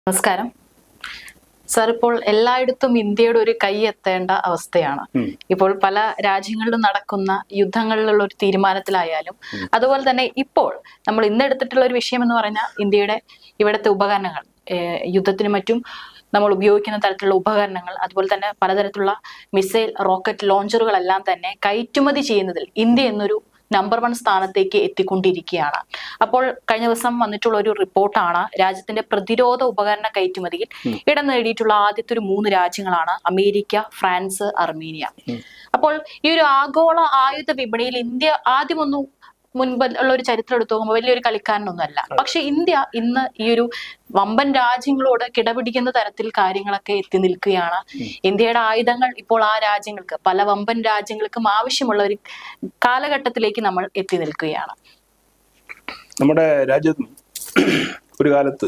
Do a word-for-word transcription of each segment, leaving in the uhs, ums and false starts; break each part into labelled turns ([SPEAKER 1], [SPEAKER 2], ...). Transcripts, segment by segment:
[SPEAKER 1] നമസ്കാരം സർ. ഇപ്പോൾ എല്ലായിടത്തും ഇന്ത്യയുടെ ഒരു കൈ എത്തേണ്ട അവസ്ഥയാണ്. ഇപ്പോൾ പല രാജ്യങ്ങളിലും നടക്കുന്ന യുദ്ധങ്ങളിലുള്ള ഒരു തീരുമാനത്തിലായാലും അതുപോലെ തന്നെ ഇപ്പോൾ നമ്മൾ ഇന്ന് എടുത്തിട്ടുള്ള ഒരു വിഷയം എന്ന് പറഞ്ഞാൽ ഇന്ത്യയുടെ ഇവിടുത്തെ ഉപകരണങ്ങൾ, യുദ്ധത്തിനും മറ്റും നമ്മൾ ഉപയോഗിക്കുന്ന തരത്തിലുള്ള ഉപകരണങ്ങൾ, അതുപോലെ തന്നെ പലതരത്തിലുള്ള മിസൈൽ റോക്കറ്റ് ലോഞ്ചറുകളെല്ലാം തന്നെ കയറ്റുമതി ചെയ്യുന്നതിൽ ഇന്ത്യ എന്നൊരു നമ്പർ വൺ സ്ഥാനത്തേക്ക് എത്തിക്കൊണ്ടിരിക്കുകയാണ്. അപ്പോൾ കഴിഞ്ഞ ദിവസം വന്നിട്ടുള്ള ഒരു റിപ്പോർട്ടാണ് രാജ്യത്തിന്റെ പ്രതിരോധ ഉപകരണ കയറ്റുമതിയിൽ ഇടം നേടിയിട്ടുള്ള ആദ്യത്തെ ഒരു മൂന്ന് രാജ്യങ്ങളാണ് അമേരിക്ക, ഫ്രാൻസ്, അർമേനിയ. അപ്പോൾ ഈ ഒരു ആഗോള ആയുധ വിപണിയിൽ ഇന്ത്യ ആദ്യമൊന്നും മുൻപ് ഉള്ള ഒരു ചരിത്രം എടുത്തു നോക്കുമ്പോൾ വലിയൊരു കളിക്കാരനൊന്നും അല്ല. പക്ഷെ ഇന്ത്യ ഇന്ന് ഈ ഒരു വമ്പൻ രാജ്യങ്ങളോട് കിടപിടിക്കുന്ന തരത്തിൽ കാര്യങ്ങളൊക്കെ എത്തി നിൽക്കുകയാണ്. ഇന്ത്യയുടെ ആയുധങ്ങൾ ഇപ്പോൾ ആ രാജ്യങ്ങൾക്ക്, പല വമ്പൻ രാജ്യങ്ങൾക്കും ആവശ്യമുള്ള ഒരു കാലഘട്ടത്തിലേക്ക് നമ്മൾ എത്തി നിൽക്കുകയാണ്.
[SPEAKER 2] നമ്മുടെ രാജ്യം ഒരു കാലത്ത്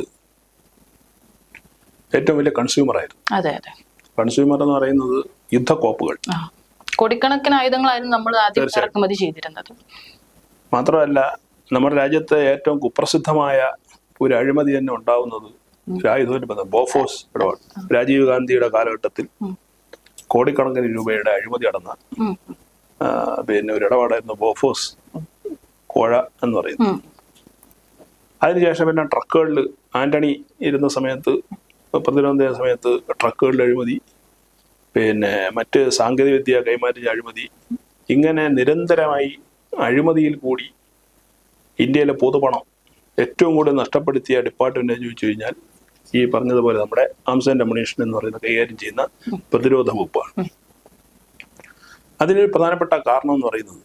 [SPEAKER 2] ഏറ്റവും വലിയ കൺസ്യൂമർ ആയിരുന്നു.
[SPEAKER 1] അതെ അതെ
[SPEAKER 2] കൺസ്യൂമർ എന്ന് പറയുന്നത് യുദ്ധക്കോപ്പുകൾ,
[SPEAKER 1] കോടിക്കണക്കിന് ആയുധങ്ങളായിരുന്നു നമ്മൾ ആദ്യം ഇറക്കുമതി ചെയ്തിരുന്നത്.
[SPEAKER 2] മാത്രമല്ല നമ്മുടെ രാജ്യത്തെ ഏറ്റവും കുപ്രസിദ്ധമായ ഒരു അഴിമതി തന്നെ ഉണ്ടാവുന്നത് ആയുധത്തിന് ബന്ധം ബോഫോസ് ഇടപാട്. രാജീവ് ഗാന്ധിയുടെ കാലഘട്ടത്തിൽ കോടിക്കണക്കിന് രൂപയുടെ അഴിമതി നടന്ന പിന്നെ ഒരു ഇടപാടായിരുന്നു ബോഫോസ് കോഴ എന്ന് പറയുന്നത്. അതിനുശേഷം പിന്നെ ട്രക്കുകളിൽ ആന്റണി ഇരുന്ന സമയത്ത്, പ്രതിരോധ സമയത്ത് ട്രക്കുകളിൽ അഴിമതി, പിന്നെ മറ്റ് സാങ്കേതിക വിദ്യ കൈമാറ്റ അഴിമതി, ഇങ്ങനെ നിരന്തരമായി അഴിമതിയിൽ കൂടി ഇന്ത്യയിലെ പൊതുപണം ഏറ്റവും കൂടുതൽ നഷ്ടപ്പെടുത്തിയ ഡിപ്പാർട്ട്മെന്റ് എന്ന് ചോദിച്ചു കഴിഞ്ഞാൽ ഈ പറഞ്ഞതുപോലെ നമ്മുടെ ആംസ് ആൻഡ് അമ്യൂണിഷൻ എന്ന് പറയുന്ന കൈകാര്യം ചെയ്യുന്ന പ്രതിരോധ വകുപ്പാണ്. അതിനൊരു പ്രധാനപ്പെട്ട കാരണം എന്ന് പറയുന്നത്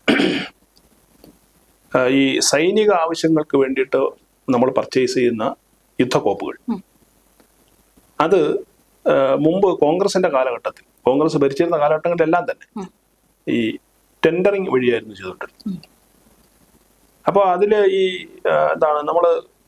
[SPEAKER 2] ഈ സൈനിക ആവശ്യങ്ങൾക്ക് വേണ്ടിയിട്ട് നമ്മൾ പർച്ചേസ് ചെയ്യുന്ന യുദ്ധക്കോപ്പുകൾ, അത് മുമ്പ് കോൺഗ്രസിന്റെ കാലഘട്ടത്തിൽ, കോൺഗ്രസ് ഭരിച്ചിരുന്ന കാലഘട്ടങ്ങളിലെല്ലാം തന്നെ ഈ ടെൻഡറിങ് വഴിയായിരുന്നു ചെയ്തിട്ടുള്ളത്. അപ്പോൾ അതിൽ ഈ എന്താണ് നമ്മൾ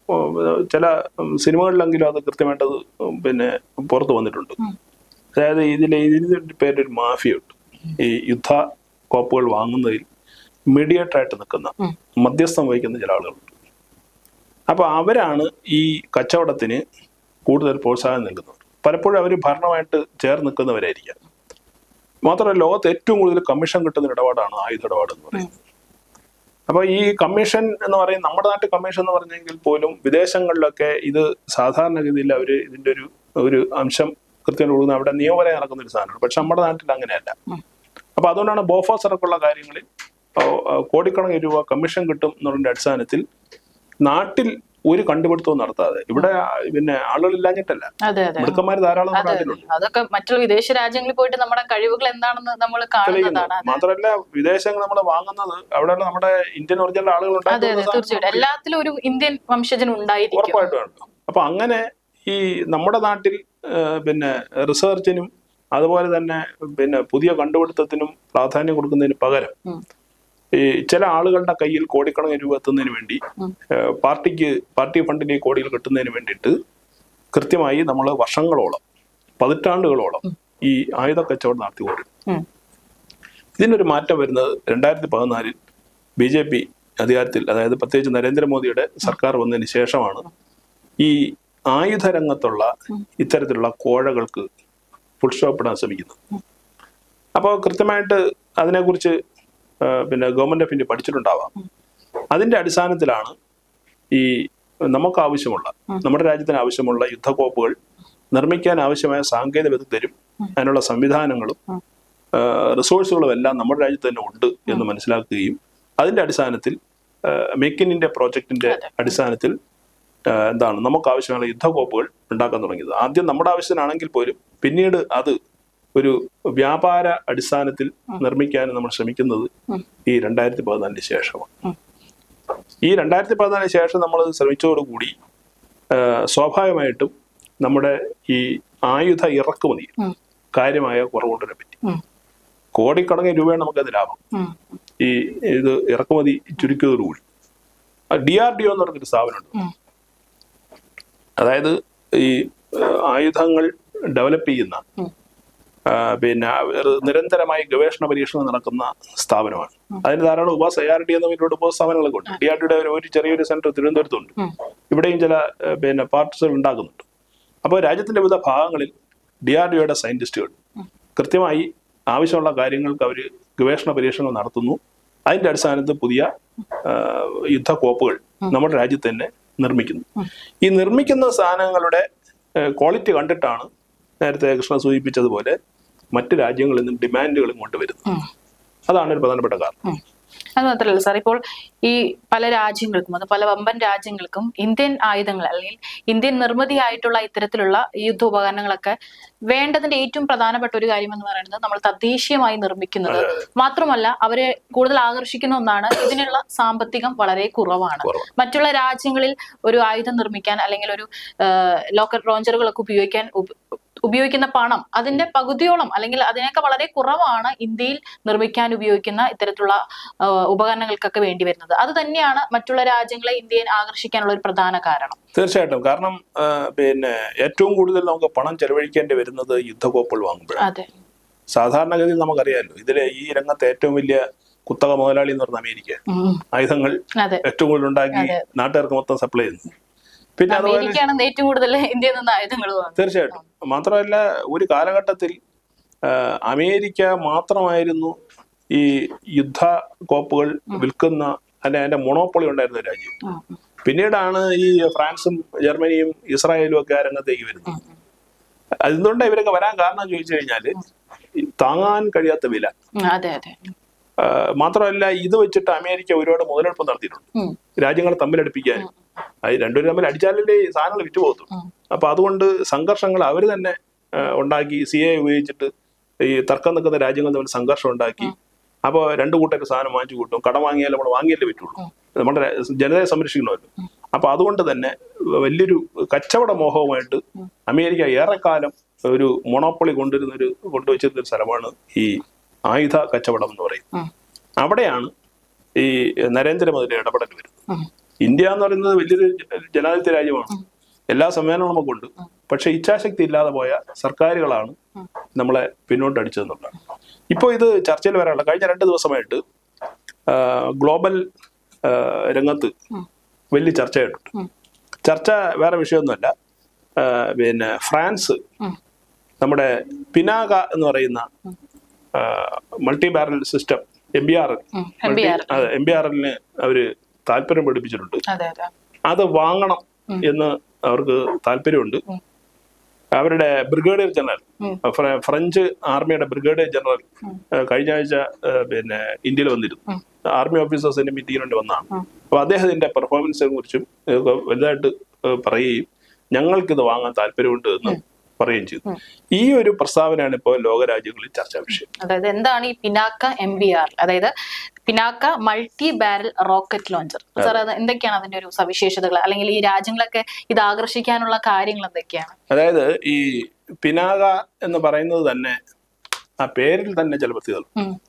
[SPEAKER 2] ചില സിനിമകളിലെങ്കിലും അത് കൃത്യമായിട്ടത് പിന്നെ പുറത്ത് വന്നിട്ടുണ്ട്. അതായത് ഇതിൽ ഇതിൻ്റെ പേരൊരു മാഫിയുണ്ട്. ഈ യുദ്ധ കോപ്പുകൾ വാങ്ങുന്നതിൽ മീഡിയേറ്റർ ആയിട്ട് നിൽക്കുന്ന, മധ്യസ്ഥം വഹിക്കുന്ന ചില ആളുകളുണ്ട്. അപ്പോൾ അവരാണ് ഈ കച്ചവടത്തിന് കൂടുതൽ പ്രോത്സാഹനം നൽകുന്നവർ. പലപ്പോഴും അവർ ഭരണമായിട്ട് ചേർന്ന് നിൽക്കുന്നവരായിരിക്കാം. മാത്രമല്ല, ലോകത്ത് ഏറ്റവും കൂടുതൽ കമ്മീഷൻ കിട്ടുന്ന ഇടപാടാണ് ആയുധ ഇടപാട് എന്ന് പറയുന്നത്. അപ്പോൾ ഈ കമ്മീഷൻ എന്ന് പറയുന്നത്, നമ്മുടെ നാട്ടിൽ കമ്മീഷൻ എന്ന് പറഞ്ഞെങ്കിൽ പോലും വിദേശങ്ങളിലൊക്കെ ഇത് സാധാരണഗതിയിൽ അവർ ഇതിൻ്റെ ഒരു ഒരു അംശം കൃത്യം കൊടുക്കുന്ന അവിടെ നിയമപരം നടക്കുന്ന ഒരു സാധനമാണ്. പക്ഷെ നമ്മുടെ നാട്ടിൽ അങ്ങനെയല്ല. അപ്പൊ അതുകൊണ്ടാണ് ബോഫോസ് അടക്കമുള്ള കാര്യങ്ങളിൽ കോടിക്കണക്കിന് രൂപ കമ്മീഷൻ കിട്ടും എന്നുള്ളതിന്റെ അടിസ്ഥാനത്തിൽ നാട്ടിൽ ഒരു കണ്ടുപിടുത്തവും നടത്താതെ, ഇവിടെ പിന്നെ ആളുകളില്ലാഞ്ഞിട്ടല്ല, മിടുക്കന്മാർ ധാരാളം
[SPEAKER 1] അതൊക്കെ മറ്റുള്ള വിദേശ രാജ്യങ്ങളിൽ പോയിട്ട് നമ്മുടെ കഴിവുകൾ എന്താണെന്ന് നമ്മൾ കാണുന്നതാണ്.
[SPEAKER 2] മാത്രമല്ല, വിദേശങ്ങൾ നമ്മൾ വാങ്ങുന്നത് അവിടെയുള്ള നമ്മുടെ ഇന്ത്യൻ ഒറിജിനൽ ആളുകളുണ്ട്.
[SPEAKER 1] തീർച്ചയായിട്ടും എല്ലാത്തിലും ഒരു ഇന്ത്യൻ വംശജൻ ഉണ്ടായിരിക്കും,
[SPEAKER 2] ഉറപ്പായിട്ടും. അപ്പൊ അങ്ങനെ ഈ നമ്മുടെ നാട്ടിൽ പിന്നെ റിസർച്ചിനും അതുപോലെ തന്നെ പിന്നെ പുതിയ കണ്ടുപിടുത്തത്തിനും പ്രാധാന്യം കൊടുക്കുന്നതിന് പകരം ഈ ചില ആളുകളുടെ കയ്യിൽ കോടിക്കണക്കിന് രൂപ എത്തുന്നതിന് വേണ്ടി, പാർട്ടിക്ക് പാർട്ടി ഫണ്ടിന് കോടികൾ കിട്ടുന്നതിന് വേണ്ടിയിട്ട് കൃത്യമായി നമ്മൾ വർഷങ്ങളോളം, പതിറ്റാണ്ടുകളോളം ഈ ആയുധ കച്ചവടം നടത്തിക്കൊണ്ടിരുന്നു. ഇതിനൊരു മാറ്റം വരുന്നത് രണ്ടായിരത്തി പതിനാലിൽ ബി ജെ പി അധികാരത്തിൽ, അതായത് പ്രത്യേകിച്ച് നരേന്ദ്രമോദിയുടെ സർക്കാർ വന്നതിന് ശേഷമാണ് ഈ ആയുധ രംഗത്തുള്ള ഇത്തരത്തിലുള്ള കോഴകൾക്ക് ഫുൾ സ്റ്റോപ്പ് ഇടാൻ ശ്രമിക്കുന്നത്. അപ്പോൾ കൃത്യമായിട്ട് അതിനെക്കുറിച്ച് പിന്നെ ഗവൺമെന്റ് ഓഫ് ഇന്ത്യ പഠിച്ചിട്ടുണ്ടാവാം. അതിന്റെ അടിസ്ഥാനത്തിലാണ് ഈ നമുക്ക് ആവശ്യമുള്ള, നമ്മുടെ രാജ്യത്തിന് ആവശ്യമുള്ള യുദ്ധക്കോപ്പുകൾ നിർമ്മിക്കാൻ ആവശ്യമായ സാങ്കേതിക വിദഗ്ധരും അതിനുള്ള സംവിധാനങ്ങളും റിസോഴ്സുകളും എല്ലാം നമ്മുടെ രാജ്യത്ത് തന്നെ ഉണ്ട് എന്ന് മനസ്സിലാക്കുകയും അതിന്റെ അടിസ്ഥാനത്തിൽ മേക്ക് ഇൻ ഇന്ത്യ പ്രോജക്റ്റിന്റെ അടിസ്ഥാനത്തിൽ എന്താണ് നമുക്ക് ആവശ്യമുള്ള യുദ്ധക്കോപ്പുകൾ ഉണ്ടാക്കാൻ തുടങ്ങിയത്. ആദ്യം നമ്മുടെ ആവശ്യത്തിനാണെങ്കിൽ പോലും പിന്നീട് അത് ഒരു വ്യാപാര അടിസ്ഥാനത്തിൽ നിർമ്മിക്കാൻ നമ്മൾ ശ്രമിക്കുന്നത് ഈ രണ്ടായിരത്തി പതിനാലിന് ശേഷമാണ്. ഈ രണ്ടായിരത്തി പതിനാലിന് ശേഷം നമ്മൾ ശ്രമിച്ചതോടുകൂടി സ്വാഭാവികമായിട്ടും നമ്മുടെ ഈ ആയുധ ഇറക്കുമതി കാര്യമായ കുറവുകൊണ്ടിനെ പറ്റി. കോടിക്കണക്കിന് രൂപയാണ് നമുക്കത് ലാഭം ഈ ഇത് ഇറക്കുമതി ചുരുക്കിയതോടുകൂടി. ഡി ആർ ഡി ഒ എന്ന് പറഞ്ഞൊരു സ്ഥാപനമുണ്ട്. അതായത് ഈ ആയുധങ്ങൾ ഡെവലപ്പ് ചെയ്യുന്ന, പിന്നെ നിരന്തരമായി ഗവേഷണ പരീക്ഷണം നടക്കുന്ന സ്ഥാപനമാണ്. അതിന് ധാരാളം ഉപ ഐ ആർ ഡി എന്ന പേരിലുള്ള ഉപസ്ഥാപനങ്ങളൊക്കെ ഉണ്ട്. ഡി ആർ ഡിയുടെ ഒരു ചെറിയൊരു സെന്റർ തിരുവനന്തപുരത്തുണ്ട്. ഇവിടെയും ചില പിന്നെ പാർട്സുകൾ ഉണ്ടാക്കുന്നുണ്ട്. അപ്പോൾ രാജ്യത്തിന്റെ വിവിധ ഭാഗങ്ങളിൽ ഡി ആർ ഡി ഒയുടെ സയന്റിസ്റ്റുകൾ കൃത്യമായി ആവശ്യമുള്ള കാര്യങ്ങൾക്ക് അവർ ഗവേഷണ പരീക്ഷണങ്ങൾ നടത്തുന്നു. അതിന്റെ അടിസ്ഥാനത്തിൽ പുതിയ യുദ്ധക്കോപ്പുകൾ നമ്മുടെ രാജ്യത്ത് തന്നെ നിർമ്മിക്കുന്നു. ഈ നിർമ്മിക്കുന്ന സാധനങ്ങളുടെ ക്വാളിറ്റി കണ്ടിട്ടാണ് നേരത്തെ കൃഷ്ണ സൂചിപ്പിച്ചതുപോലെ മറ്റ് രാജ്യങ്ങളിൽ നിന്നും ഡിമാൻഡുകളും കൊണ്ടുവരുന്നത്. അതാണ് ഒരു പ്രധാനപ്പെട്ട കാരണം.
[SPEAKER 1] അത് മാത്രമല്ല സാർ, ഇപ്പോൾ ഈ പല രാജ്യങ്ങൾക്കും അത് പല വമ്പൻ രാജ്യങ്ങൾക്കും ഇന്ത്യൻ ആയുധങ്ങൾ അല്ലെങ്കിൽ ഇന്ത്യൻ നിർമ്മിതിയായിട്ടുള്ള ഇത്തരത്തിലുള്ള യുദ്ധോപകരണങ്ങളൊക്കെ വേണ്ടതിന്റെ ഏറ്റവും പ്രധാനപ്പെട്ട ഒരു കാര്യം എന്ന് പറയുന്നത് നമ്മൾ തദ്ദേശീയമായി നിർമ്മിക്കുന്നത് മാത്രമല്ല അവരെ കൂടുതൽ ആകർഷിക്കുന്ന ഒന്നാണ് ഇതിനുള്ള സാമ്പത്തികം വളരെ കുറവാണ്. മറ്റുള്ള രാജ്യങ്ങളിൽ ഒരു ആയുധം നിർമ്മിക്കാൻ അല്ലെങ്കിൽ ഒരു ലോക്കൽ ലോഞ്ചറുകളൊക്കെ ഉപയോഗിക്കാൻ ഉപയോഗിക്കുന്ന പണം അതിന്റെ പകുതിയോളം അല്ലെങ്കിൽ അതിനേക്കാൾ വളരെ കുറവാണ് ഇന്ത്യയിൽ നിർമ്മിക്കാൻ ഉപയോഗിക്കുന്ന ഇത്തരത്തിലുള്ള ഉപകരണങ്ങൾക്കൊക്കെ വേണ്ടി വരുന്നത്. അത് തന്നെയാണ് മറ്റുള്ള രാജ്യങ്ങളെ ഇന്ത്യയെ ആകർഷിക്കാനുള്ള ഒരു പ്രധാന കാരണം.
[SPEAKER 2] തീർച്ചയായിട്ടും. കാരണം പിന്നെ ഏറ്റവും കൂടുതൽ നമുക്ക് പണം ചെലവഴിക്കേണ്ടി വരുന്നത് യുദ്ധക്കോപ്പുകൾ വാങ്ങുമ്പോഴാണ്. സാധാരണഗതിയിൽ നമുക്കറിയാമല്ലോ, ഇതിലെ ഈ രംഗത്ത് ഏറ്റവും വലിയ കുത്തക മുതലാളി എന്ന് പറഞ്ഞ അമേരിക്ക ആയുധങ്ങൾ ഏറ്റവും കൂടുതൽ ഉണ്ടാക്കി നാട്ടുകാർക്ക് മൊത്തം സപ്ലൈ ചെയ്യുന്നു. പിന്നെ അതുപോലെ
[SPEAKER 1] ഏറ്റവും കൂടുതൽ ഇന്ത്യയിൽ നിന്ന് ആയുധങ്ങൾ.
[SPEAKER 2] തീർച്ചയായിട്ടും. മാത്രമല്ല ഒരു കാലഘട്ടത്തിൽ അമേരിക്ക മാത്രമായിരുന്നു ഈ യുദ്ധ കോപ്പുകൾ വിൽക്കുന്ന അല്ലെ അതിന്റെ മൊണോപ്പൊളി ഉണ്ടായിരുന്ന രാജ്യം. പിന്നീടാണ് ഈ ഫ്രാൻസും ജർമ്മനിയും ഇസ്രായേലും ഒക്കെ ആ രംഗത്തേക്ക് വരുന്നത്. അതുകൊണ്ടാണ് ഇവരൊക്കെ വരാൻ കാരണം ചോദിച്ചു കഴിഞ്ഞാല് താങ്ങാൻ കഴിയാത്ത വില. മാത്രമല്ല ഇത് വെച്ചിട്ട് അമേരിക്ക ഒരുപാട് മുതലെടുപ്പ് നടത്തിയിട്ടുണ്ട് രാജ്യങ്ങളെ തമ്മിലടുപ്പിക്കാൻ. അത് രണ്ടുപേരും തമ്മിൽ അടിച്ചാലല്ലേ സാധനങ്ങൾ വിറ്റുപോകത്തുള്ളൂ. അപ്പൊ അതുകൊണ്ട് സംഘർഷങ്ങൾ അവർ തന്നെ ഉണ്ടാക്കി, സി എ ഉപയോഗിച്ചിട്ട് ഈ തർക്കം നിൽക്കുന്ന രാജ്യങ്ങൾ തമ്മിൽ സംഘർഷം ഉണ്ടാക്കി. അപ്പോൾ രണ്ടു കൂട്ടർക്ക് സാധനം വാങ്ങിച്ചു കൂട്ടും. കടം വാങ്ങിയാൽ നമ്മൾ വാങ്ങിയല്ലേ പറ്റുള്ളൂ, നമ്മുടെ ജനതയെ സംരക്ഷിക്കണമല്ലോ. അപ്പൊ അതുകൊണ്ട് തന്നെ വലിയൊരു കച്ചവട മോഹവുമായിട്ട് അമേരിക്ക ഏറെക്കാലം ഒരു മൊണോപ്പൊളി കൊണ്ടുവരുന്ന ഒരു കൊണ്ടുവച്ചിരുന്ന ഒരു സ്ഥലമാണ് ഈ ആയുധ കച്ചവടം എന്ന് പറയുന്നത്. അവിടെയാണ് ഈ നരേന്ദ്രമോദിയുടെ ഇടപെടൽ വരുന്നത്. ഇന്ത്യ എന്ന് പറയുന്നത് വലിയൊരു ജനാധിപത്യ രാജ്യമാണ്, എല്ലാ സംവിധാനവും നമുക്കുണ്ട്. പക്ഷെ ഇച്ഛാശക്തി ഇല്ലാതെ പോയ സർക്കാരുകളാണ് നമ്മളെ പിന്നോട്ട് അടിച്ചതെന്നുള്ളതാണ്. ഇപ്പോൾ ഇത് ചർച്ചയിൽ വരാനുള്ള കഴിഞ്ഞ രണ്ട് ദിവസമായിട്ട് ഗ്ലോബൽ രംഗത്ത് വലിയ ചർച്ചയായിട്ടുണ്ട്. ചർച്ച വേറെ വിഷയമൊന്നുമല്ല. പിന്നെ ഫ്രാൻസ് നമ്മുടെ പിനാക എന്ന് പറയുന്ന multi barrel system M B R L M B R എല്ലിന് അവര് താല്പര്യം പഠിപ്പിച്ചിട്ടുണ്ട്. അത് വാങ്ങണം എന്ന് അവർക്ക് താല്പര്യമുണ്ട്. അവരുടെ ബ്രിഗേഡിയർ ജനറൽ, ഫ്രഞ്ച് ആർമിയുടെ ബ്രിഗേഡിയർ ജനറൽ കഴിഞ്ഞ ആഴ്ച പിന്നെ ഇന്ത്യയിൽ വന്നിരുന്നു. ആർമി ഓഫീസേഴ്സിന്റെ മീറ്റിംഗിന് വേണ്ടി വന്നതാണ്. അപ്പൊ അദ്ദേഹത്തിന്റെ പെർഫോമൻസിനെ കുറിച്ചും വലുതായിട്ട് പറയുകയും ഞങ്ങൾക്കിത് വാങ്ങാൻ താല്പര്യമുണ്ട് എന്ന് പറയുകയും ചെയ്തു. ഈ ഒരു പ്രസ്താവനയാണ് ഇപ്പോൾ ലോകരാജ്യങ്ങളിൽ ചർച്ചാ വിഷയം.
[SPEAKER 1] അതായത് എന്താണ് ഈ പിനാക്ക എം ബി ആർ, അതായത് Pinaka multi barrel rocket launcher. Sir അത് എന്തൊക്കെയാണ് അതിന്റെ ഒരു സവിശേഷതകൾ, അല്ലെങ്കിൽ ഈ രാജ്യങ്ങളൊക്കെ ഇത് ആകർഷിക്കാനുള്ള കാര്യങ്ങൾ എന്തൊക്കെയാണ്?
[SPEAKER 2] അതായത് ഈ പിനാക എന്ന് പറയുന്നത് തന്നെ ആ പേരിൽ തന്നെ ചില പ്രത്യേകത.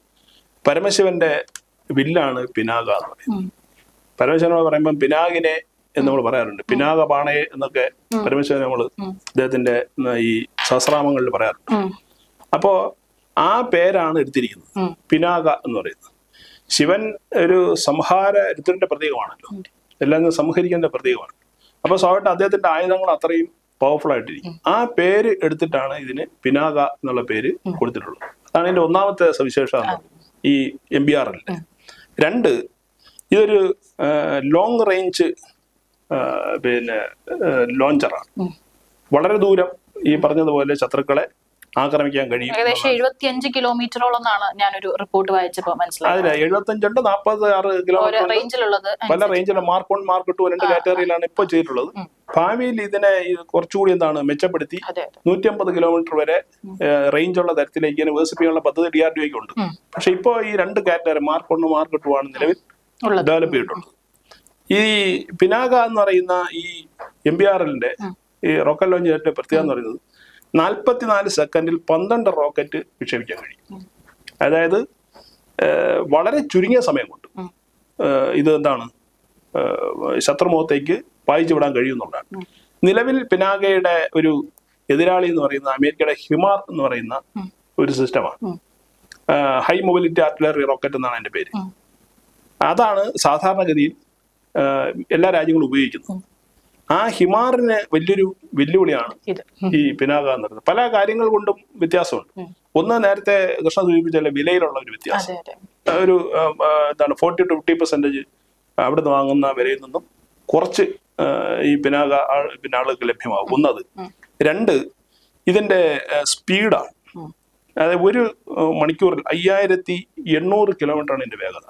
[SPEAKER 2] പരമശിവന്റെ വില്ലാണ് പിനാക എന്ന് പറയുന്നത്. പരമശിവൻ പറയുമ്പോൾ പിനാകിനെ എന്ന് നമ്മൾ പറയാറുണ്ട്. പിനാക പാണയെ എന്നൊക്കെ പരമശിവൻ നമ്മള് അദ്ദേഹത്തിന്റെ ഈ സഹസ്രാമങ്ങളിൽ പറയാറുണ്ട്. അപ്പോ ആ പേരാണ് എടുത്തിരിക്കുന്നത്, പിനാക എന്ന് പറയുന്നത്. ശിവൻ ഒരു സംഹാര രുദ്രന്റെ പ്രതീകമാണല്ലോ, എല്ലാം സംഹരിക്കേണ്ട പ്രതീകമാണ്. അപ്പൊ സ്വാഭാവികമായിട്ട് അദ്ദേഹത്തിന്റെ ആയുധങ്ങൾ അത്രയും പവർഫുൾ ആയിട്ടിരിക്കും. ആ പേര് എടുത്തിട്ടാണ് ഇതിന് പിനാക എന്നുള്ള പേര് കൊടുത്തിട്ടുള്ളത്. അതാണ് ഇതിന്റെ ഒന്നാമത്തെ സവിശേഷത ഈ എം ബി ആർ എല്ലിന്റെ. രണ്ട്, ഇതൊരു ലോങ് റേഞ്ച് പിന്നെ ലോഞ്ചറാണ്. വളരെ ദൂരം ഈ പറഞ്ഞതുപോലെ ശത്രുക്കളെ ആക്രമിക്കാൻ കഴിയും.
[SPEAKER 1] ഏകദേശം എഴുപത്തിയഞ്ച് കിലോമീറ്ററോളം ഞാനൊരു റിപ്പോർട്ട് വായിച്ചപ്പോൾ മനസ്സിലായി.
[SPEAKER 2] അതെ, എഴുപത്തഞ്ചുണ്ട് നാൽപ്പത് ആറ് കിലോമീറ്റർ റേഞ്ചിലുള്ളത്. പല റേഞ്ചിലും മാർക്ക് വൺ മാർക്ക് ടു രണ്ട് കാറ്റഗറിയിലാണ് ഇപ്പോൾ ചെയ്തിട്ടുള്ളത്. ഭാവിയിൽ ഇതിനെ കുറച്ചുകൂടി എന്താണ് മെച്ചപ്പെടുത്തി നൂറ്റി അമ്പത് കിലോമീറ്റർ വരെ റേഞ്ചുള്ള തരത്തിലേക്ക് വേഴ്സിപ്പിക്കാനുള്ള പദ്ധതി ഡി ആർ ഡി ഒക്ക് ഉണ്ട്. പക്ഷെ ഇപ്പോൾ ഈ രണ്ട് category mark one mark two ആണ് നിലവിൽ ഡെവലപ്പ് ചെയ്തിട്ടുള്ളത്. ഈ പിനാക എന്ന് പറയുന്ന ഈ എം ബി ആർ എല്ലിന്റെ ഈ റോക്കറ്റ് ലോഞ്ചിന്റെ പ്രത്യേകത എന്ന് പറയുന്നത് നാൽപ്പത്തിനാല് സെക്കൻഡിൽ പന്ത്രണ്ട് റോക്കറ്റ് വിക്ഷേപിക്കാൻ കഴിയും. അതായത് വളരെ ചുരുങ്ങിയ സമയം കൊണ്ട് ഇത് എന്താണ് ശത്രുമുഖത്തേക്ക് പായിച്ചു വിടാൻ കഴിയുന്നുള്ളതാണ്. നിലവിൽ പിനാകയുടെ ഒരു എതിരാളി എന്ന് പറയുന്നത് അമേരിക്കയുടെ ഹിമാർ എന്ന് പറയുന്ന ഒരു സിസ്റ്റമാണ്. ഹൈ മൊബിലിറ്റി ആർട്ടിലറി റോക്കറ്റ് എന്നാണ് അതിന്റെ പേര്. അതാണ് സാധാരണഗതിയിൽ എല്ലാ രാജ്യങ്ങളും ഉപയോഗിക്കുന്നത്. ആ ഹിമാറിന് വലിയൊരു വെല്ലുവിളിയാണ് ഈ പിനാക എന്ന് പറയുന്നത്. പല കാര്യങ്ങൾ കൊണ്ടും വ്യത്യാസമുണ്ട്. ഒന്ന്, നേരത്തെ കൃഷ്ണ സൂചിപ്പിച്ചാൽ വിലയിലുള്ള ഒരു വ്യത്യാസം. ഒരു എന്താണ് ഫോർട്ടി ടു ഫിഫ്റ്റി പെർസെൻറ്റേജ് അവിടുന്ന് വാങ്ങുന്ന വിലയിൽ നിന്നും കുറച്ച് ഈ പിനാക പിന്നെ ആളുകൾക്ക് ലഭ്യമാകും. ഒന്നത്. രണ്ട്, ഇതിന്റെ സ്പീഡാണ്. അതായത് ഒരു മണിക്കൂറിൽ അയ്യായിരത്തി എണ്ണൂറ് കിലോമീറ്ററാണ് ഇതിന്റെ വേഗത.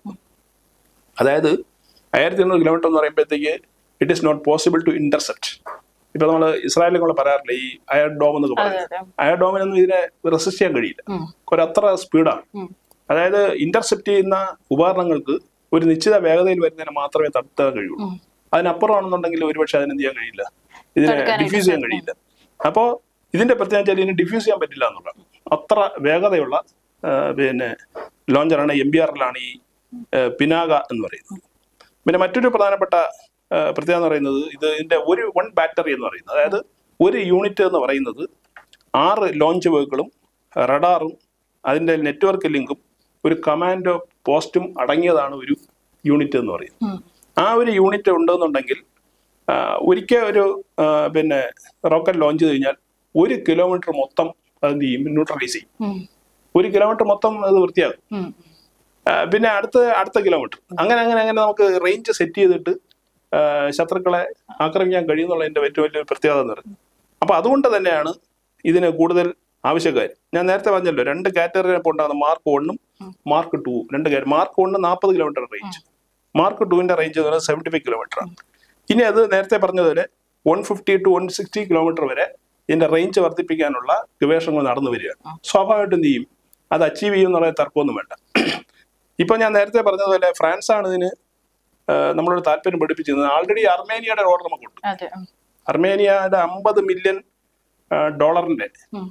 [SPEAKER 2] അതായത് അയ്യായിരത്തി എണ്ണൂറ് കിലോമീറ്റർ എന്ന് പറയുമ്പോഴത്തേക്ക് it is not possible to intercept. ഇപ്പൊ നമ്മൾ ഇസ്രായേലിൽ നമ്മൾ പറയാറില്ല ഈ അയർ ഡോം എന്നൊക്കെ പറയുന്നത്. അയർ ഡോമിനൊന്നും ഇതിനെ റെസിസ്റ്റ് ചെയ്യാൻ കഴിയില്ല, ഒരത്ര സ്പീഡാണ്. അതായത് ഇന്റർസെപ്റ്റ് ചെയ്യുന്ന ഉപകരണങ്ങൾക്ക് ഒരു നിശ്ചിത വേഗതയിൽ വരുന്നതിന് മാത്രമേ തടുത്താൻ കഴിയുള്ളൂ. അതിനപ്പുറമാണെന്നുണ്ടെങ്കിൽ ഒരുപക്ഷെ അതിനെന്ത് ചെയ്യാൻ കഴിയില്ല, ഇതിനെ ഡിഫ്യൂസ് ചെയ്യാൻ കഴിയില്ല. അപ്പോൾ ഇതിന്റെ പ്രത്യേകത വെച്ചാൽ ഇതിനെ ഡിഫ്യൂസ് ചെയ്യാൻ പറ്റില്ല എന്നുള്ളതാണ്. അത്ര വേഗതയുള്ള പിന്നെ ലോഞ്ചറാണ്. എം ബി ആറിലാണ് ഈ പിനാക എന്ന് പറയുന്നത്. പിന്നെ മറ്റൊരു പ്രധാനപ്പെട്ട പ്രത്യേകത എന്ന് പറയുന്നത് ഇത് ഇതിന്റെ ഒരു വൺ ബാറ്ററി എന്ന് പറയുന്നത്, അതായത് ഒരു യൂണിറ്റ് എന്ന് പറയുന്നത് ആറ് ലോഞ്ച് വെഹിക്കിളും റഡാറും അതിന്റെ നെറ്റ്വർക്ക് ലിങ്കും ഒരു കമാൻഡോ പോസ്റ്റും അടങ്ങിയതാണ് ഒരു യൂണിറ്റ് എന്ന് പറയുന്നത്. ആ ഒരു യൂണിറ്റ് ഉണ്ടെന്നുണ്ടെങ്കിൽ ഒരിക്കൽ ഒരു പിന്നെ റോക്കറ്റ് ലോഞ്ച് ചെയ്ത് കഴിഞ്ഞാൽ ഒരു കിലോമീറ്റർ മൊത്തം അത് ന്യൂട്രലൈസ് ചെയ്യും. ഒരു കിലോമീറ്റർ മൊത്തം അത് വൃത്തിയാകും. പിന്നെ അടുത്ത അടുത്ത കിലോമീറ്റർ അങ്ങനെ അങ്ങനെ അങ്ങനെ നമുക്ക് റേഞ്ച് സെറ്റ് ചെയ്തിട്ട് ശത്രുക്കളെ ആക്രമിക്കാൻ കഴിയുന്നുള്ളതിന്റെ ഏറ്റവും വലിയ പ്രത്യേകത എന്ന് പറയുന്നത്. അപ്പൊ അതുകൊണ്ട് തന്നെയാണ് ഇതിന് കൂടുതൽ ആവശ്യക്കാർ. ഞാൻ നേരത്തെ പറഞ്ഞല്ലോ, രണ്ട് കാറ്റഗറി ഇപ്പോൾ ഉണ്ടാകുന്ന മാർക്ക് വണ്ണും മാർക്ക് ടൂവും. രണ്ട് കാറ്റഗറി. മാർക്ക് വണ്ണ് നാൽപ്പത് കിലോമീറ്റർ റേഞ്ച്, മാർക്ക് ടൂവിന്റെ റേഞ്ച് എന്ന് പറയുന്നത് സെവൻറ്റി ഫൈവ് കിലോമീറ്റർ ആണ്. ഇനി അത് നേരത്തെ പറഞ്ഞതുപോലെ one fifty to one sixty kilometre വരെ ഇതിന്റെ റേഞ്ച് വർദ്ധിപ്പിക്കാനുള്ള ഗവേഷണങ്ങൾ നടന്നു വരികയാണ്. സ്വാഭാവികമായിട്ടും എന്ത് ചെയ്യും, അത് അച്ചീവ് ചെയ്യും എന്നുള്ള തർക്കമൊന്നും വേണ്ട. ഇപ്പൊ ഞാൻ നേരത്തെ പറഞ്ഞതുപോലെ ഫ്രാൻസ് ആണ് ഇതിന് നമ്മളോട് താല്പര്യം പഠിപ്പിച്ചിരുന്നത്. ആൾറെഡി അർമേനിയയുടെ ഓർഡർ നമുക്കുണ്ട്. അർമേനിയയുടെ അമ്പത് മില്യൺ ഡോളറിന്റെ